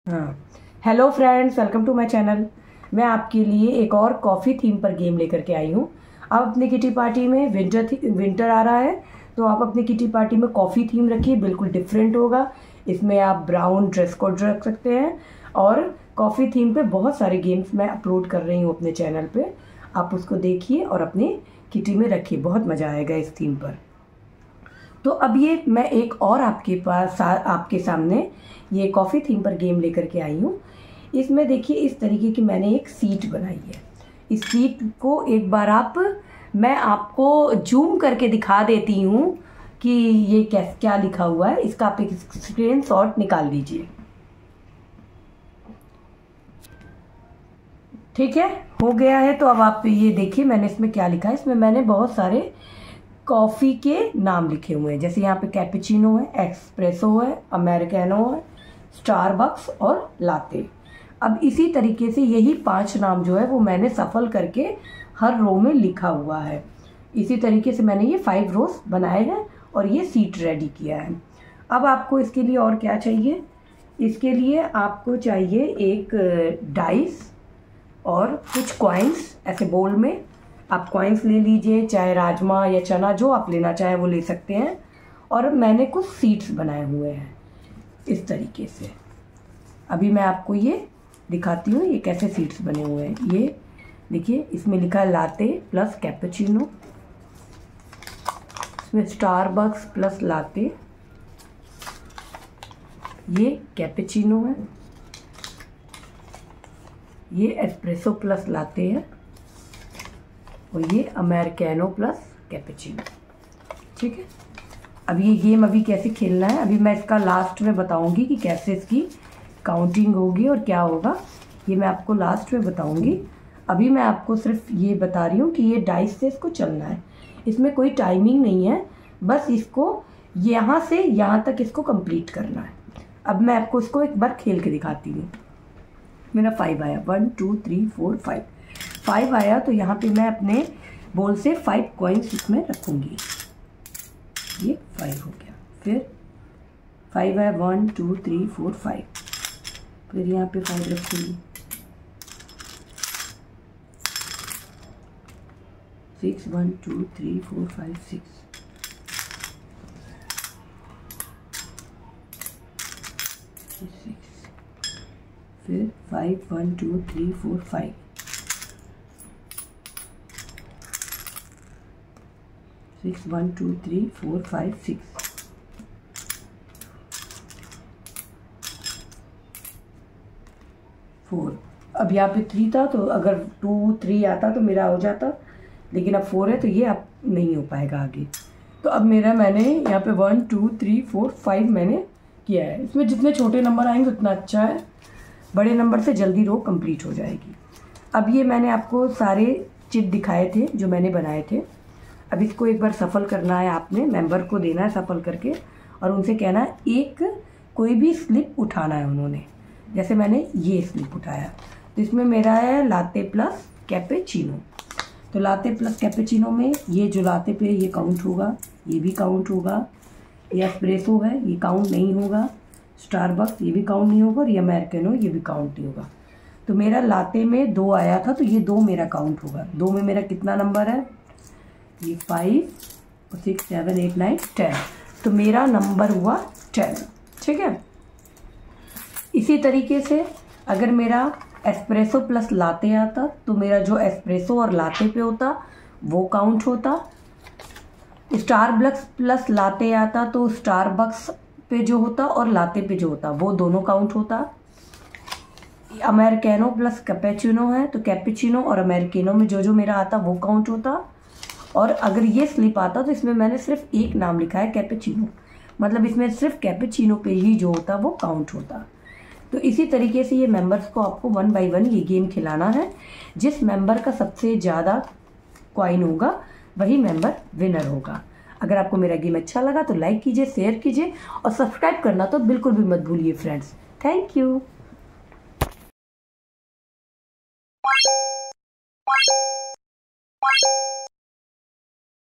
हाँ, hello friends, welcome to my channel. मैं आपके लिए एक और कॉफ़ी थीम पर गेम लेकर के आई हूँ। आप अपनी किटी पार्टी में विंटर आ रहा है तो आप अपनी किटी पार्टी में कॉफ़ी थीम रखिए, बिल्कुल डिफरेंट होगा। इसमें आप ब्राउन ड्रेस कोड रख सकते हैं और कॉफ़ी थीम पे बहुत सारे गेम्स मैं अपलोड कर रही हूँ अपने चैनल पे। आप उसको देखिए और अपनी किटी में रखिए, बहुत मज़ा आएगा इस थीम पर। तो अब ये मैं एक और आपके सामने ये कॉफ़ी थीम पर गेम लेकर के आई हूँ। इसमें देखिए इस तरीके की मैंने एक सीट बनाई है। इस सीट को एक बार मैं आपको जूम करके दिखा देती हूँ कि ये क्या लिखा हुआ है। इसका आप एक स्क्रीनशॉट निकाल लीजिए। ठीक है, हो गया है। तो अब आप ये देखिए मैंने इसमें क्या लिखा है। इसमें मैंने बहुत सारे कॉफ़ी के नाम लिखे हुए हैं, जैसे यहाँ पे कैपेचिनो है, एक्सप्रेसो है, अमेरिकानो है, स्टारबक्स और लाते। अब इसी तरीके से यही 5 नाम जो है वो मैंने सफल करके हर रो में लिखा हुआ है। इसी तरीके से मैंने ये 5 रोज बनाए हैं और ये सीट रेडी किया है। अब आपको इसके लिए और क्या चाहिए? इसके लिए आपको चाहिए एक डाइस और कुछ कॉइन्स। ऐसे बोल में आप कॉइन्स ले लीजिए, चाहे राजमा या चना जो आप लेना चाहे वो ले सकते हैं। और मैंने कुछ सीड्स बनाए हुए हैं इस तरीके से। अभी मैं आपको ये दिखाती हूँ ये कैसे सीड्स बने हुए हैं। ये देखिए, इसमें लिखा है लाते प्लस कैपेचिनो, इसमें स्टारबक्स प्लस लाते, ये कैपेचिनो है, ये एस्प्रेसो प्लस लाते है और ये अमेरिकानो प्लस कैपेचिनो। ठीक है, अब ये गेम अभी कैसे खेलना है अभी मैं इसका लास्ट में बताऊंगी कि कैसे इसकी काउंटिंग होगी और क्या होगा, ये मैं आपको लास्ट में बताऊंगी। अभी मैं आपको सिर्फ ये बता रही हूँ कि ये डाइस से इसको चलना है। इसमें कोई टाइमिंग नहीं है, बस इसको यहाँ से यहाँ तक इसको कंप्लीट करना है। अब मैं आपको इसको एक बार खेल के दिखाती हूँ। मेरा 5 आया, 1 2 3 4 5 5 आया तो यहाँ पे मैं अपने बोल से 5 कॉइन्स इसमें रखूँगी। ये 5 हो गया। फिर 5 आया, 1 2 3 4 5, फिर यहाँ पे 5 रखूँगी। 6 1 2 3 4 5 6, फिर 5 1 2 3 4 5, 6 1 2 3 4 5 6, 4। अब यहाँ पे 3 था तो अगर 2 3 आता तो मेरा हो जाता, लेकिन अब 4 है तो ये अब नहीं हो पाएगा आगे। तो अब मैंने यहाँ पे 1 2 3 4 5 मैंने किया है। इसमें जितने छोटे नंबर आएंगे उतना अच्छा है, बड़े नंबर से जल्दी रो कंप्लीट हो जाएगी। अब ये मैंने आपको सारे चिट दिखाए थे जो मैंने बनाए थे। अब इसको एक बार सफल करना है, आपने मेंबर को देना है सफल करके और उनसे कहना है एक कोई भी स्लिप उठाना है उन्होंने। जैसे मैंने ये स्लिप उठाया तो इसमें मेरा है लाते प्लस कैपेचिनो। तो लाते प्लस कैपेचिनो में ये जो लाते पे ये काउंट होगा, ये भी काउंट होगा, ये एस्प्रेसो है ये काउंट नहीं होगा, स्टारबक्स ये भी काउंट नहीं होगा और ये अमेरिकानो ये भी काउंट नहीं होगा। तो मेरा लाते में 2 आया था तो ये 2 मेरा काउंट होगा। 2 में मेरा कितना नंबर है? ये 5 6 7 8 9 10, तो मेरा नंबर हुआ 10। ठीक है, इसी तरीके से अगर मेरा एस्प्रेसो प्लस लाते आता तो मेरा जो एस्प्रेसो और लाते पे होता वो काउंट होता। स्टारबक्स प्लस लाते आता तो स्टारबक्स पे जो होता और लाते पे जो होता वो दोनों काउंट होता। अमेरिकानो प्लस कैपेचिनो है तो कैपेचिनो और अमेरिकानो में जो मेरा आता वो काउंट होता। और अगर ये स्लिप आता तो इसमें मैंने सिर्फ एक नाम लिखा है कैपेचिनो, मतलब इसमें सिर्फ कैपेचिनो पे ही जो होता वो काउंट होता। तो इसी तरीके से ये मेंबर्स को आपको 1 बाय 1 ये गेम खिलाना है। जिस मेंबर का सबसे ज़्यादा कॉइन होगा वही मेंबर विनर होगा। अगर आपको मेरा गेम अच्छा लगा तो लाइक कीजिए, शेयर कीजिए और सब्सक्राइब करना तो बिल्कुल भी मत भूलिए फ्रेंड्स। Thank you.